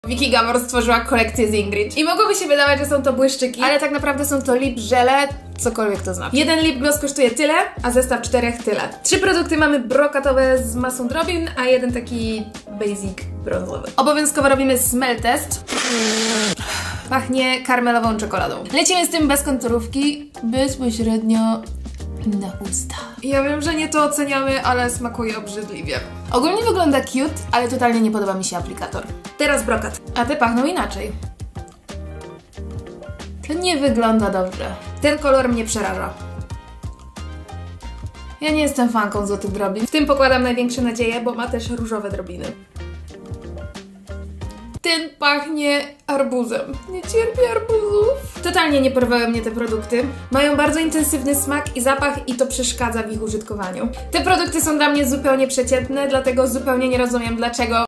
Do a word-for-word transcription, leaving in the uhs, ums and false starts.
Vicky Gabor stworzyła kolekcję z Ingrid. I mogłoby się wydawać, że są to błyszczyki, ale tak naprawdę są to lip żele, cokolwiek to znaczy. Jeden lip gloss kosztuje tyle, a zestaw czterech tyle. Trzy produkty mamy brokatowe z masą drobin, a jeden taki basic brązowy. Obowiązkowo robimy smell test. Pachnie karmelową czekoladą. Lecimy z tym bez konturówki, bezpośrednio na usta. Ja wiem, że nie to oceniamy, ale smakuje obrzydliwie. Ogólnie wygląda cute, ale totalnie nie podoba mi się aplikator. Teraz brokat. A te pachną inaczej. To nie wygląda dobrze. Ten kolor mnie przeraża. Ja nie jestem fanką złotych drobin. W tym pokładam największe nadzieje, bo ma też różowe drobiny. Ten pachnie arbuzem. Nie cierpię arbuzów. Totalnie nie porwały mnie te produkty. Mają bardzo intensywny smak i zapach i to przeszkadza w ich użytkowaniu. Te produkty są dla mnie zupełnie przeciętne, dlatego zupełnie nie rozumiem, dlaczego